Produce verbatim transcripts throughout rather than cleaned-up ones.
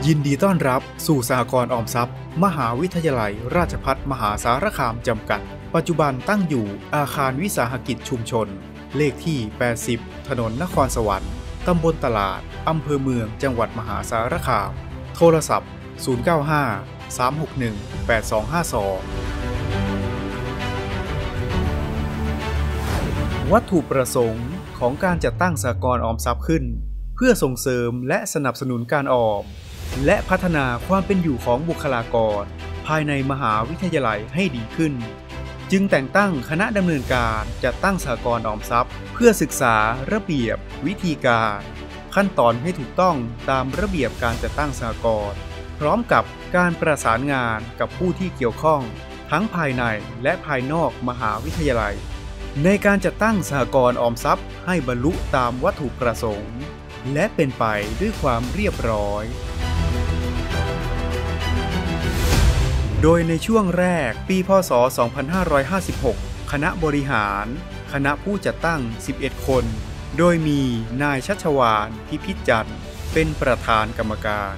ยินดีต้อนรับสู่สหกรณ์ออมทรัพย์มหาวิทยาลัยราชภัฏมหาสารคามจำกัดปัจจุบันตั้งอยู่อาคารวิสาหกิจชุมชนเลขที่แปดสิบถนนนครสวรรค์ตำบลตลาดอำเภอเมืองจังหวัดมหาสารคามโทรศัพท์ศูนย์ เก้า ห้า สาม หก หนึ่ง แปด สอง ห้า สองวัตถุประสงค์ของการจัดตั้งสหกรณ์ออมทรัพย์ขึ้นเพื่อส่งเสริมและสนับสนุนการออมและพัฒนาความเป็นอยู่ของบุคลากรภายในมหาวิทยาลัยให้ดีขึ้นจึงแต่งตั้งคณะดำเนินการจัดตั้งสหกรณ์ออมทรัพย์เพื่อศึกษาระเบียบวิธีการขั้นตอนให้ถูกต้องตามระเบียบการจัดตั้งสหกรณ์พร้อมกับการประสานงานกับผู้ที่เกี่ยวข้องทั้งภายในและภายนอกมหาวิทยาลัยในการจัดตั้งสหกรณ์ออมทรัพย์ให้บรรลุตามวัตถุประสงค์และเป็นไปด้วยความเรียบร้อยโดยในช่วงแรกปีพ.ศ. สองพันห้าร้อยห้าสิบหกคณะบริหารคณะผู้จัดตั้งสิบเอ็ดคนโดยมีนายชัชวาลพิพิธจันทร์เป็นประธานกรรมการ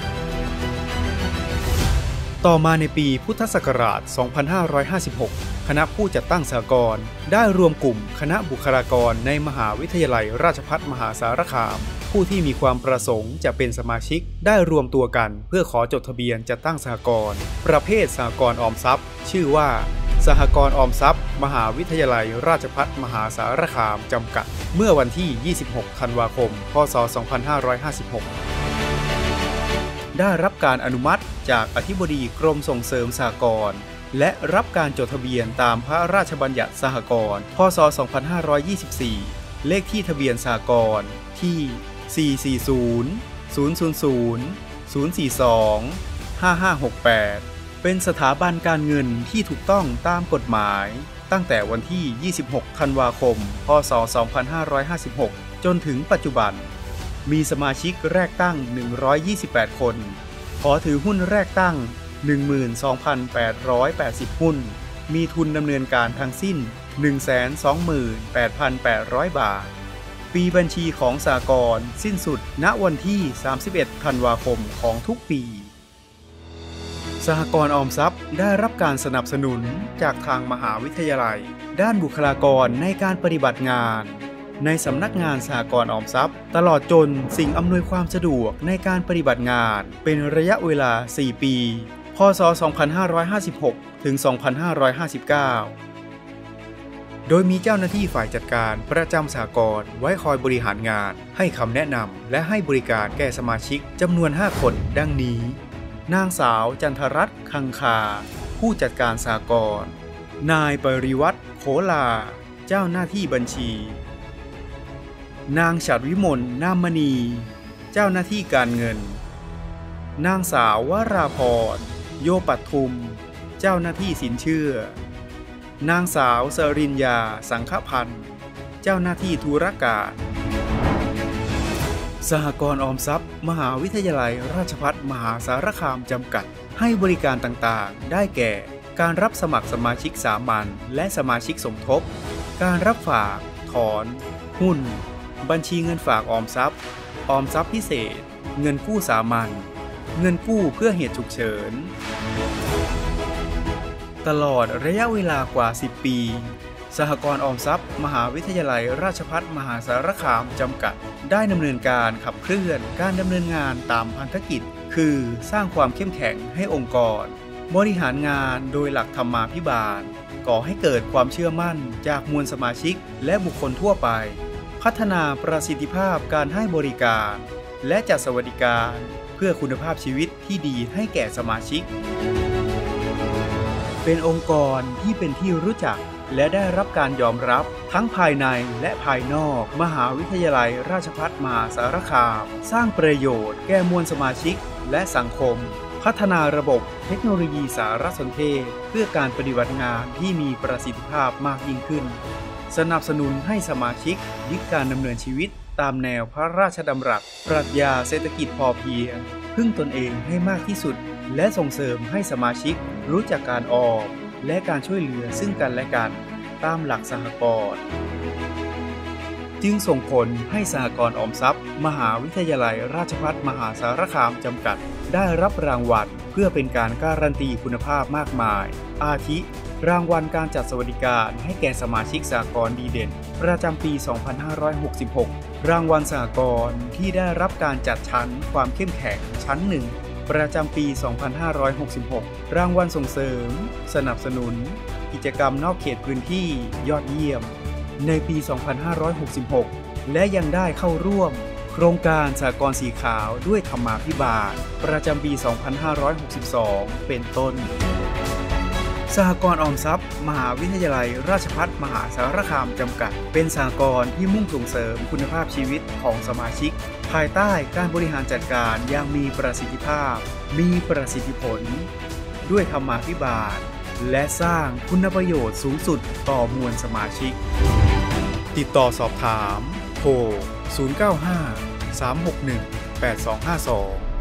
ต่อมาในปีพุทธศักราช สองพันห้าร้อยห้าสิบหก คณะผู้จัดตั้งสหกรณ์ได้รวมกลุ่มคณะบุคลากรในมหาวิทยาลัยราชภัฏมหาสารคามผู้ที่มีความประสงค์จะเป็นสมาชิกได้รวมตัวกันเพื่อขอจดทะเบียนจัดตั้งสหกรณ์ประเภทสหกรณ์ออมทรัพย์ชื่อว่าสหกรณ์ออมทรัพย์มหาวิทยาลัยราชภัฏมหาสารคามจำกัดเมื่อวันที่ ยี่สิบหก ธันวาคม พ.ศ. สองพันห้าร้อยห้าสิบหกได้รับการอนุมัติจากอธิบดีกรมส่งเสริมสหกรณ์และรับการจดทะเบียนตามพระราชบัญญัติสหกรณ์ พ.ศ. สองพันห้าร้อยยี่สิบสี่เลขที่ทะเบียนสหกรณ์ที่ สี่ สี่ ศูนย์ ศูนย์ ศูนย์ ศูนย์ ศูนย์ สี่ สอง ห้า ห้า หก แปดเป็นสถาบันการเงินที่ถูกต้องตามกฎหมายตั้งแต่วันที่ ยี่สิบหก ธันวาคม พ.ศ. สองพันห้าร้อยห้าสิบหกจนถึงปัจจุบันมีสมาชิกแรกตั้งหนึ่งร้อยยี่สิบแปดคนขอถือหุ้นแรกตั้ง หนึ่งหมื่นสองพันแปดร้อยแปดสิบ หุ้นมีทุนดำเนินการทั้งสิ้น หนึ่งแสนสองหมื่นแปดพันแปดร้อย บาทปีบัญชีของสหกรณ์สิ้นสุดณวันที่ สามสิบเอ็ด ธันวาคมของทุกปีสหกรณ์ออมทรัพย์ได้รับการสนับสนุนจากทางมหาวิทยาลัยด้านบุคลากรในการปฏิบัติงานในสำนักงานสหกรณ์ออมทรัพย์ตลอดจนสิ่งอำนวยความสะดวกในการปฏิบัติงานเป็นระยะเวลา สี่ ปี พ.ศ. สองพันห้าร้อยห้าสิบหก ถึง สองพันห้าร้อยห้าสิบเก้า โดยมีเจ้าหน้าที่ฝ่ายจัดการประจำสหกรณ์ไว้คอยบริหารงานให้คำแนะนำและให้บริการแก่สมาชิกจำนวน ห้า คนดังนี้นางสาวจันทรัตน์คังคาผู้จัดการสหกรณ์นายปริวัฒน์โขลาเจ้าหน้าที่บัญชีนางฉัตรวิมลนามณีเจ้าหน้าที่การเงินนางสาววราพรโยปัทุมเจ้าหน้าที่สินเชื่อนางสาวสริญญาสังฆพันธ์เจ้าหน้าที่ธุรการสหกรณ์ออมทรัพย์มหาวิทยาลัยราชภัฏมหาสารคามจำกัดให้บริการต่างๆได้แก่การรับสมัครสมาชิกสามัญและสมาชิกสมทบการรับฝากถอนหุ้นบัญชีเงินฝากออมทรัพย์ออมทรัพย์พิเศษเงินกู้สามัญเงินกู้เพื่อเหตุฉุกเฉินตลอดระยะเวลากว่า สิบ ปีสหกรณ์ออมทรัพย์มหาวิทยาลัยราชภัฏมหาสารคามจำกัดได้ดำเนินการขับเคลื่อนการดำเนินงานตามพันธกิจคือสร้างความเข้มแข็งให้องค์กรบริหารงานโดยหลักธรรมาภิบาลก่อให้เกิดความเชื่อมั่นจากมวลสมาชิกและบุคคลทั่วไปพัฒนาประสิทธิภาพการให้บริการและจัดสวัสดิการเพื่อคุณภาพชีวิตที่ดีให้แก่สมาชิกเป็นองค์กรที่เป็นที่รู้จักและได้รับการยอมรับทั้งภายในและภายนอกมหาวิทยาลัยราชภัฏมหาสารคามสร้างประโยชน์แก่มวลสมาชิกและสังคมพัฒนาระบบเทคโนโลยีสารสนเทศเพื่อการปฏิบัติงานที่มีประสิทธิภาพมากยิ่งขึ้นสนับสนุนให้สมาชิกยึดการดำเนินชีวิตตามแนวพระราชดำรัสปรัชญาเศรษฐกิจพอเพียงพึ่งตนเองให้มากที่สุดและส่งเสริมให้สมาชิกรู้จักการออมและการช่วยเหลือซึ่งกันและกันตามหลักสหกรณ์จึงส่งผลให้สหกรณ์ออมทรัพย์มหาวิทยาลัยราชภัฏมหาสารคามจำกัดได้รับรางวัลเพื่อเป็นการการันตีคุณภาพมากมายอาทิรางวัลการจัดสวัสดิการให้แก่สมาชิกสหกรณ์ดีเด่นประจำปี สองพันห้าร้อยหกสิบหก รางวัลสหกรณ์ที่ได้รับการจัดชั้นความเข้มแข็งชั้นหนึ่งประจำปี สองพันห้าร้อยหกสิบหก รางวัลส่งเสริมสนับสนุนกิจกรรมนอกเขตพื้นที่ยอดเยี่ยมในปี สองพันห้าร้อยหกสิบหก และยังได้เข้าร่วมโครงการสหกรณ์สีขาวด้วยธรรมาภิบาลประจำปี สองพันห้าร้อยหกสิบสอง เป็นต้นสหกรณ์ออมทรัพย์มหาวิทยาลัยราชภัฏมหาสารคามจำกัดเป็นสหกรณ์ที่มุ่งส่งเสริมคุณภาพชีวิตของสมาชิกภายใต้การบริหารจัดการอย่างมีประสิทธิภาพมีประสิทธิผลด้วยธรรมาภิบาลและสร้างคุณประโยชน์สูงสุดต่อมวลสมาชิกติดต่อสอบถามโทรศูนย์ เก้า ห้า สาม หก หนึ่ง แปด สอง ห้า สอง